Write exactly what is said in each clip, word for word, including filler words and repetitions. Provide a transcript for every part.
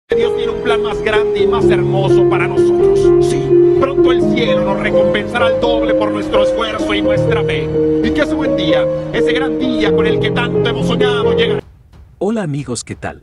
Dios tiene un plan más grande y más hermoso para nosotros. Sí, pronto el cielo nos recompensará al doble por nuestro esfuerzo y nuestra fe. Y que ese buen día, ese gran día con el que tanto hemos soñado, llegará. Hola amigos, ¿qué tal?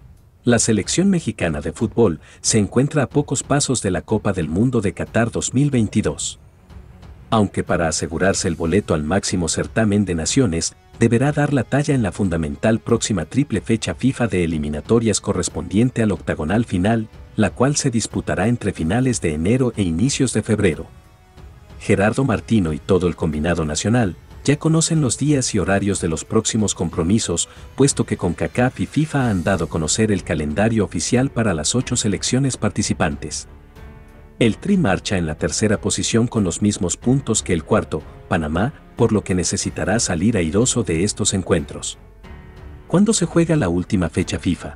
La selección mexicana de fútbol se encuentra a pocos pasos de la Copa del Mundo de Qatar dos mil veintidós. Aunque para asegurarse el boleto al máximo certamen de naciones, deberá dar la talla en la fundamental próxima triple fecha FIFA de eliminatorias correspondiente al octagonal final, la cual se disputará entre finales de enero e inicios de febrero. Gerardo Martino y todo el combinado nacional ya conocen los días y horarios de los próximos compromisos, puesto que CONCACAF y FIFA han dado a conocer el calendario oficial para las ocho selecciones participantes. El Tri marcha en la tercera posición con los mismos puntos que el cuarto, Panamá, por lo que necesitará salir airoso de estos encuentros. ¿Cuándo se juega la última fecha FIFA?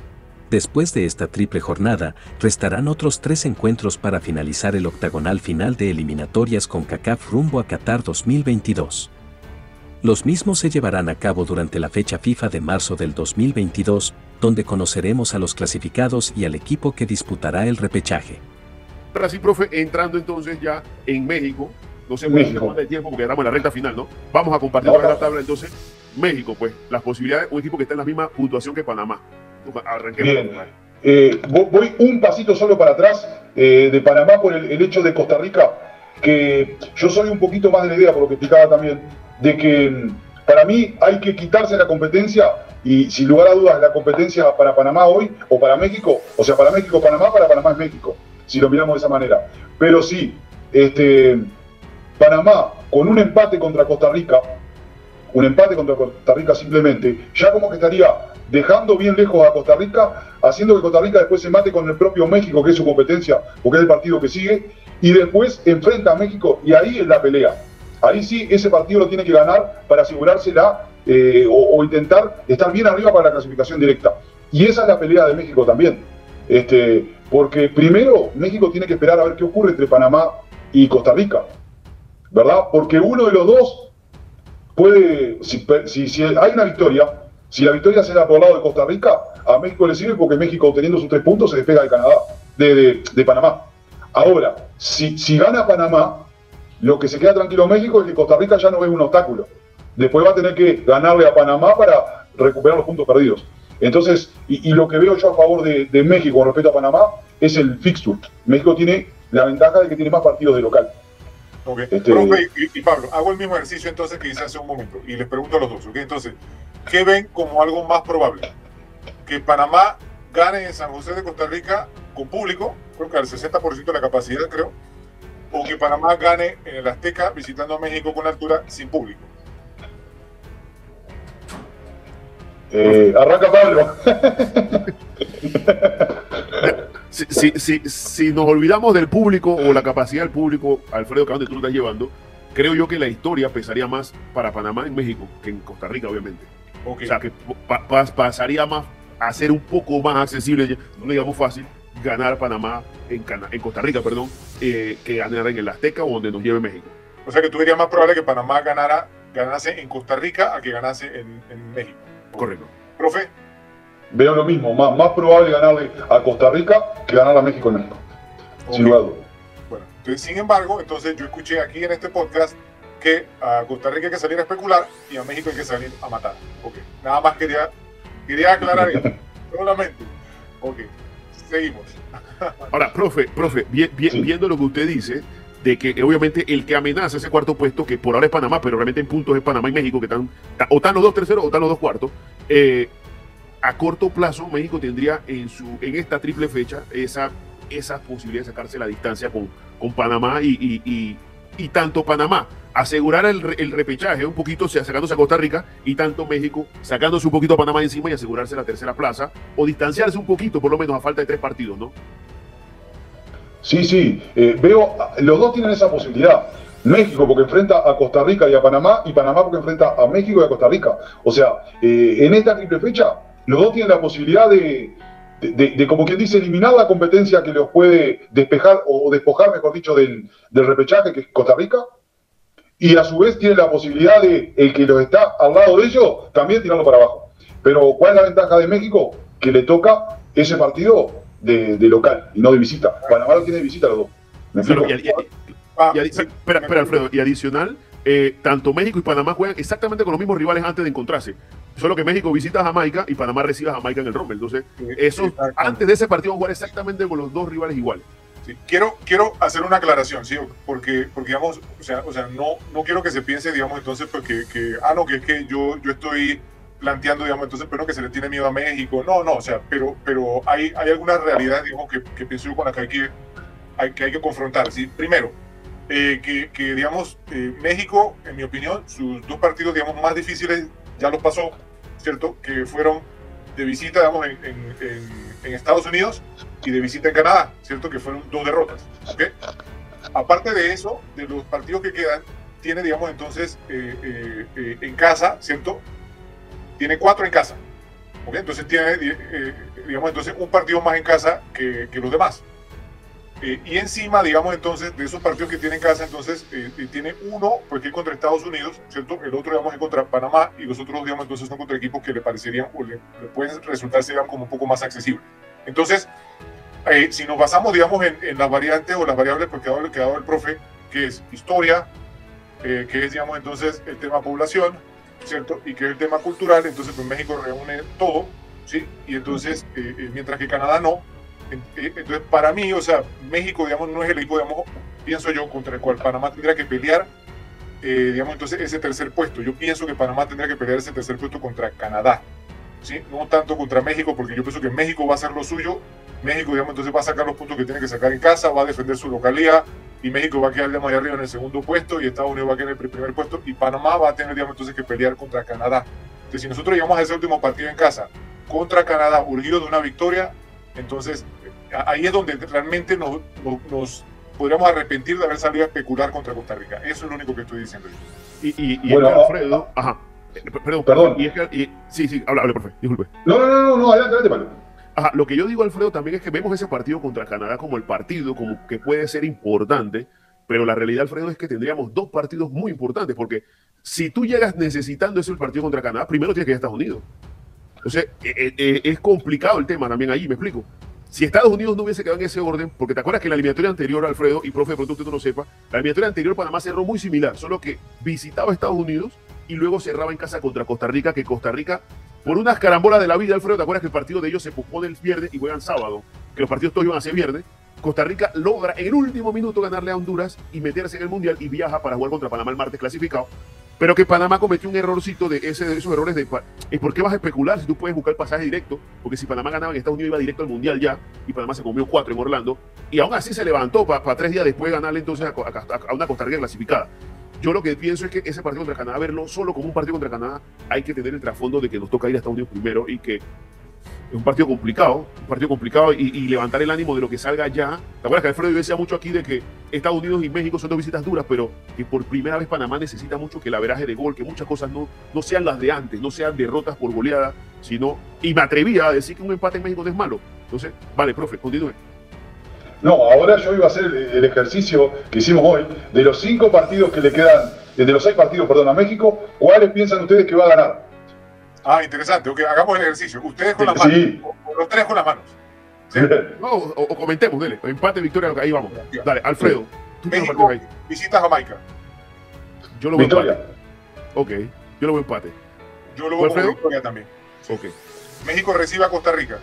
Después de esta triple jornada, restarán otros tres encuentros para finalizar el octagonal final de eliminatorias CONCACAF rumbo a Qatar dos mil veintidós. Los mismos se llevarán a cabo durante la fecha FIFA de marzo del dos mil veintidós, donde conoceremos a los clasificados y al equipo que disputará el repechaje. Ahora sí, profe, entrando entonces ya en México, no sé cuánto de tiempo porque estamos en la recta final, ¿no? Vamos a compartir no, la tabla entonces. México, pues, las posibilidades, un equipo que está en la misma puntuación que Panamá. Arranquemos. Bien. Eh, voy un pasito solo para atrás eh, de Panamá por el, el hecho de Costa Rica, que yo soy un poquito más de la idea, por lo que explicaba también, de que para mí hay que quitarse la competencia y sin lugar a dudas la competencia para Panamá hoy o para México, o sea, para México Panamá, para Panamá es México, si lo miramos de esa manera. Pero sí, este, Panamá con un empate contra Costa Rica, un empate contra Costa Rica simplemente, ya como que estaría dejando bien lejos a Costa Rica, haciendo que Costa Rica después se mate con el propio México, que es su competencia, porque es el partido que sigue, y después enfrenta a México, y ahí es la pelea. Ahí sí, ese partido lo tiene que ganar para asegurársela eh, o, o intentar estar bien arriba para la clasificación directa. Y esa es la pelea de México también. Este, porque primero México tiene que esperar a ver qué ocurre entre Panamá y Costa Rica, ¿verdad? Porque uno de los dos puede, si, si, si hay una victoria, si la victoria se da por el lado de Costa Rica, a México le sirve porque México, obteniendo sus tres puntos, se despega de Canadá, de, de, de Panamá. Ahora, si, si gana Panamá, lo que se queda tranquilo México es que Costa Rica ya no es un obstáculo. Después va a tener que ganarle a Panamá para recuperar los puntos perdidos. Entonces, y, y lo que veo yo a favor de, de México con respecto a Panamá es el fixture. México tiene la ventaja de que tiene más partidos de local. Ok, este... profe y, y Pablo, hago el mismo ejercicio entonces que hice hace un momento y les pregunto a los dos, ¿ok? Entonces, ¿qué ven como algo más probable? ¿Que Panamá gane en San José de Costa Rica con público? Creo que al sesenta por ciento de la capacidad, creo. ¿O que Panamá gane en el Azteca visitando a México con altura sin público? Eh, arranca Pablo. si, si, si, si nos olvidamos del público o la capacidad del público, Alfredo, que es donde tú lo estás llevando, creo yo que la historia pesaría más para Panamá en México que en Costa Rica, obviamente. Okay. O sea, que pa pa pasaría más a ser un poco más accesible, no le digamos fácil, ganar Panamá en, Cana en Costa Rica, perdón, eh, que ganar en el Azteca o donde nos lleve México. O sea que tú dirías más probable que Panamá ganara, ganase en Costa Rica a que ganase en, en México. Correcto. Profe. Veo lo mismo, más, más probable ganarle a Costa Rica que ganarle a México en México. Okay. Sin lugar a dudas. Bueno, entonces, sin embargo, entonces yo escuché aquí en este podcast que a Costa Rica hay que salir a especular y a México hay que salir a matar. Ok, nada más quería, quería aclarar eso, solamente. Ok, seguimos. Ahora, profe, profe, vi, vi, sí. viendo lo que usted dice, de que obviamente el que amenaza ese cuarto puesto, que por ahora es Panamá, pero realmente en puntos es Panamá y México, que están, o están los dos terceros o están los dos cuartos, eh, a corto plazo México tendría en, su, en esta triple fecha esa, esa posibilidad de sacarse la distancia con, con Panamá y, y, y, y tanto Panamá asegurar el, el repechaje un poquito, o sea, sacándose a Costa Rica, y tanto México sacándose un poquito a Panamá encima y asegurarse la tercera plaza, o distanciarse un poquito, por lo menos a falta de tres partidos, ¿no? Sí, sí, eh, veo, los dos tienen esa posibilidad. México porque enfrenta a Costa Rica y a Panamá, y Panamá porque enfrenta a México y a Costa Rica. O sea, eh, en esta triple fecha, los dos tienen la posibilidad de, de, de, de, como quien dice, eliminar la competencia que los puede despejar, o despojar, mejor dicho, del, del repechaje, que es Costa Rica, y a su vez tiene la posibilidad de, el que los está al lado de ellos, también tirarlo para abajo. Pero, ¿cuál es la ventaja de México? Que le toca ese partido de, de local y no de visita. Panamá lo tiene de visita los dos. ¿Me Claro, explico? y, y- y- Ah, y adi- sí, espera, espera, Alfredo, y adicional, eh, tanto México y Panamá juegan exactamente con los mismos rivales antes de encontrarse. Solo que México visita a Jamaica y Panamá recibe a Jamaica en el Rommel. Entonces, Sí, eso, exactamente. antes de ese partido, van a jugar exactamente con los dos rivales iguales. Sí, quiero, quiero hacer una aclaración, ¿sí? Porque, porque digamos, o sea, o sea no, no quiero que se piense, digamos, entonces, porque, que, ah, no, que es que yo, yo estoy planteando, digamos, entonces, pero que se le tiene miedo a México. No, no, o sea, pero, pero hay, hay algunas realidades, digamos, que, que pienso yo con las que hay que, hay, que hay que confrontar, ¿sí? Primero, eh, que, que, digamos, eh, México, en mi opinión, sus dos partidos, digamos, más difíciles ya los pasó, ¿cierto? Que fueron de visita, digamos, en, en, en, en Estados Unidos y de visita en Canadá, ¿cierto? Que fueron dos derrotas, ¿ok? Aparte de eso, de los partidos que quedan, tiene, digamos, entonces, eh, eh, eh, en casa, ¿cierto? Tiene cuatro en casa, ¿ok? Entonces tiene, eh, digamos, entonces un partido más en casa que, que los demás. Eh, y encima, digamos, entonces, de esos partidos que tiene en casa, entonces, eh, eh, tiene uno, porque es contra Estados Unidos, ¿cierto? El otro, digamos, es contra Panamá, y los otros, digamos, entonces son contra equipos que le parecerían, o le, le pueden resultar, digamos, como un poco más accesibles. Entonces, eh, si nos basamos, digamos, en, en las variantes o las variables que ha dado, que ha dado el profe, que es historia, eh, que es, digamos, entonces, el tema población, ¿cierto? Y que es el tema cultural, entonces, pues México reúne todo, ¿sí? Y entonces, eh, eh, mientras que Canadá no. Entonces, para mí, o sea, México, digamos, no es el equipo, digamos, pienso yo, contra el cual Panamá tendría que pelear, eh, digamos, entonces, ese tercer puesto. Yo pienso que Panamá tendría que pelear ese tercer puesto contra Canadá, ¿sí? No tanto contra México, porque yo pienso que México va a hacer lo suyo. México, digamos, entonces va a sacar los puntos que tiene que sacar en casa, va a defender su localidad, y México va a quedar, digamos, ahí arriba en el segundo puesto, y Estados Unidos va a quedar en el primer puesto, y Panamá va a tener, digamos, entonces que pelear contra Canadá. Entonces, si nosotros llegamos a ese último partido en casa contra Canadá, urgido de una victoria, entonces ahí es donde realmente nos, nos, nos podríamos arrepentir de haber salido a especular contra Costa Rica. Eso es lo único que estoy diciendo yo. Y, y, y Bueno, es que Alfredo, ajá, eh, perdón, Perdón. Y es que, y- sí, sí, habla, habla, profe, disculpe. No, no, no, no, no, adelante, adelante, Pablo. Ajá, lo que yo digo, Alfredo, también es que vemos ese partido contra Canadá como el partido como que puede ser importante, pero la realidad, Alfredo, es que tendríamos dos partidos muy importantes, porque si tú llegas necesitando ese partido contra Canadá, primero tienes que ir a Estados Unidos. Entonces, eh, eh, es complicado el tema también allí, me explico. Si Estados Unidos no hubiese quedado en ese orden, porque te acuerdas que en la eliminatoria anterior, Alfredo, y profe, de pronto usted no lo sepa, la eliminatoria anterior Panamá cerró muy similar, solo que visitaba a Estados Unidos y luego cerraba en casa contra Costa Rica, que Costa Rica, por unas carambolas de la vida, Alfredo, ¿te acuerdas que el partido de ellos se pospone el viernes y juegan sábado? Que los partidos todos iban a ser viernes. Costa Rica logra en el último minuto ganarle a Honduras y meterse en el Mundial y viaja para jugar contra Panamá el martes clasificado. Pero que Panamá cometió un errorcito de, ese, de esos errores de... ¿Y por qué vas a especular si tú puedes buscar pasaje directo? Porque si Panamá ganaba en Estados Unidos iba directo al Mundial ya, y Panamá se comió cuatro en Orlando, y aún así se levantó para pa tres días después ganarle entonces a, a, a una Costa Rica clasificada. Yo lo que pienso es que ese partido contra Canadá, verlo solo como un partido contra Canadá, hay que tener el trasfondo de que nos toca ir a Estados Unidos primero y que es un partido complicado, un partido complicado y, y levantar el ánimo de lo que salga ya. ¿Te acuerdas que Alfredo decía mucho aquí de que Estados Unidos y México son dos visitas duras, pero que por primera vez Panamá necesita mucho que el averaje de gol, que muchas cosas no, no sean las de antes, no sean derrotas por goleada, sino, y me atrevía a decir que un empate en México no es malo. Entonces, vale, profe, continúe. No, ahora yo iba a hacer el, el ejercicio que hicimos hoy, de los cinco partidos que le quedan, de los seis partidos, perdón, a México, ¿cuáles piensan ustedes que va a ganar? Ah, interesante. Ok, hagamos el ejercicio. Ustedes con las manos. Sí. O, o los tres con las manos. ¿Sí? No, o, o comentemos, dele, empate, victoria, ahí vamos. Dale, Alfredo, tú tienes México partido ahí. visita Jamaica. Yo lo veo Victoria. empate. Ok, yo lo veo empate. Yo lo veo ¿Alfredo? con victoria también. Ok. México recibe a Costa Rica.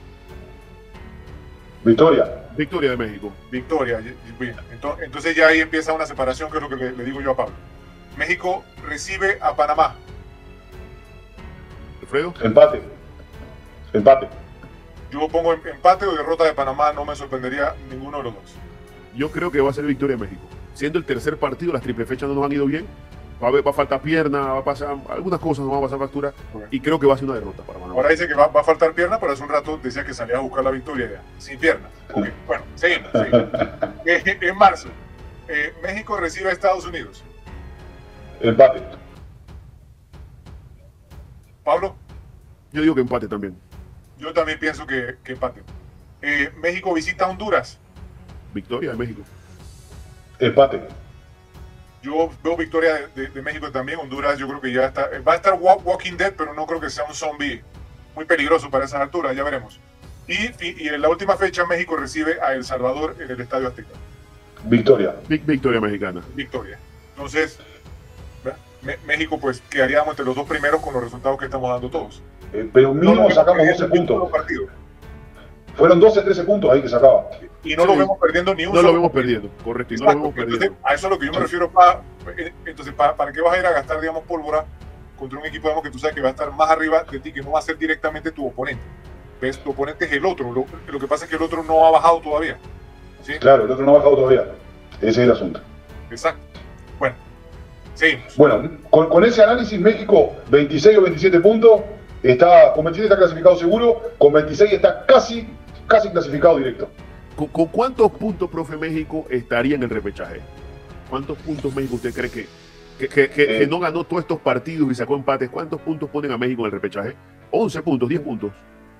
Victoria. Victoria de México. Victoria. Bien. Entonces, entonces ya ahí empieza una separación, que es lo que le, le digo yo a Pablo. México recibe a Panamá. Alfredo. Empate. Empate. Yo pongo empate o derrota de Panamá, no me sorprendería ninguno de los dos. Yo creo que va a ser victoria de México. Siendo el tercer partido, las triple fechas no nos han ido bien. Va a, haber, va a faltar pierna, va a pasar algunas cosas, nos van a pasar factura. Okay. Y creo que va a ser una derrota para Panamá. Ahora dice que va, va a faltar pierna, pero hace un rato decía que salía a buscar la victoria ya, sin pierna. Okay. Bueno, seguimos. seguimos. eh, en marzo, eh, México recibe a Estados Unidos. Empate. Pablo, Yo digo que empate también. yo también pienso que, que empate. Eh, México visita a Honduras. Victoria de México. Empate. Yo veo victoria de, de, de México también. Honduras yo creo que ya está, va a estar walk, Walking Dead, pero no creo que sea un zombie muy peligroso para esas alturas, ya veremos. Y, y, y en la última fecha México recibe a El Salvador en el Estadio Azteca. Victoria. Victoria mexicana. Victoria. Entonces, Me México pues quedaríamos entre los dos primeros con los resultados que estamos dando todos. Eh, pero mínimo no sacamos doce puntos. Fueron doce, trece puntos ahí que sacaba. Y no sí. lo vemos perdiendo ni un no solo. No lo vemos perdiendo, correcto. Y no lo vemos entonces, perdiendo. A eso es a lo que yo me refiero. Pa, entonces, pa, ¿para qué vas a ir a gastar, digamos, pólvora contra un equipo, digamos, que tú sabes que va a estar más arriba de ti, que no va a ser directamente tu oponente? ¿Ves? Tu oponente es el otro. Lo, lo que pasa es que el otro no ha bajado todavía. ¿Sí? Claro, el otro no ha bajado todavía. Ese es el asunto. Exacto. Bueno, seguimos. Bueno, con, con ese análisis, México, veintiséis o veintisiete puntos, está, con veintisiete está clasificado seguro, con veintiséis está casi, casi clasificado directo. ¿Con, ¿Con cuántos puntos, profe, México estaría en el repechaje? ¿Cuántos puntos México usted cree que, que, que, que, eh, que no ganó todos estos partidos y sacó empates? ¿Cuántos puntos ponen a México en el repechaje? once puntos, diez puntos.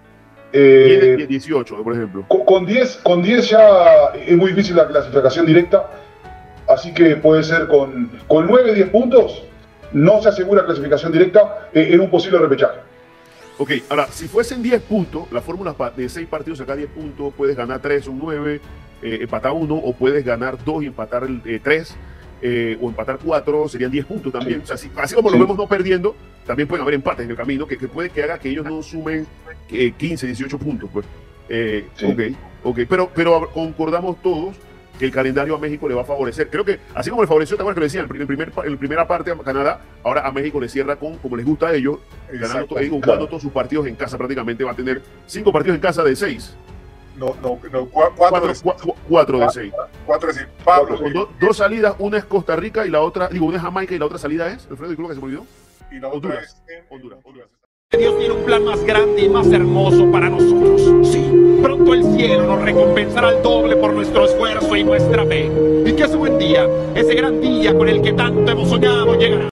Eh, diez, dieciocho, por ejemplo. Con, con, diez, con diez ya es muy difícil la clasificación directa, así que puede ser con, con nueve, diez puntos, no se asegura clasificación directa eh, en un posible repechaje. Ok, ahora, si fuesen diez puntos, la fórmula de seis partidos saca diez puntos, puedes ganar tres, un nueve, eh, empatar uno, o puedes ganar dos y empatar eh, tres, eh, o empatar cuatro, serían diez puntos también. Sí. O sea, si, así como sí. lo vemos no perdiendo, también pueden haber empates en el camino, que, que puede que haga que ellos no sumen eh, quince, dieciocho puntos. Pues. Eh, sí. Ok, ok, pero, pero concordamos todos que el calendario a México le va a favorecer. Creo que, así como le favoreció, ¿te acuerdas que le decían? En primer, en primera parte a Canadá, ahora a México le cierra con, como les gusta a ellos, ganando todo, jugando claro. todos sus partidos en casa prácticamente. Va a tener cinco partidos en casa de seis. No, no, no, cuatro, cuatro, de, cuatro, cuatro de seis. Cuatro de seis. Pablo. Con do, dos salidas, una es Costa Rica y la otra, digo, una es Jamaica y la otra salida es, Alfredo, disculpa que se me olvidó. Y la otra Honduras. es en Honduras. Honduras. Dios tiene un plan más grande y más hermoso para nosotros. Sí, pronto el cielo nos recompensará al doble por nuestro esfuerzo y nuestra fe. Y que ese buen día, ese gran día con el que tanto hemos soñado, llegará.